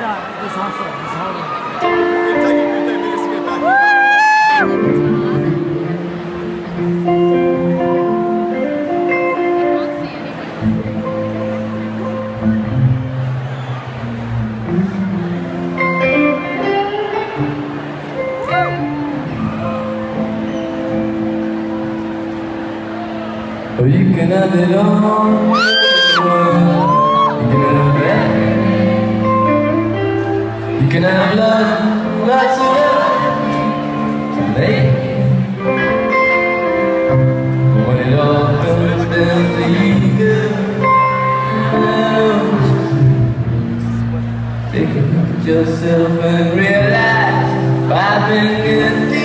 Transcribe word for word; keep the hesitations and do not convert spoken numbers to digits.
uh, is also he's holding. It'll take you fifteen minutes to get back. Oh, you can have it all, you can have that. You can have love, lots of love today. When it all comes down to you, girl, take a look at yourself and realize I've been good.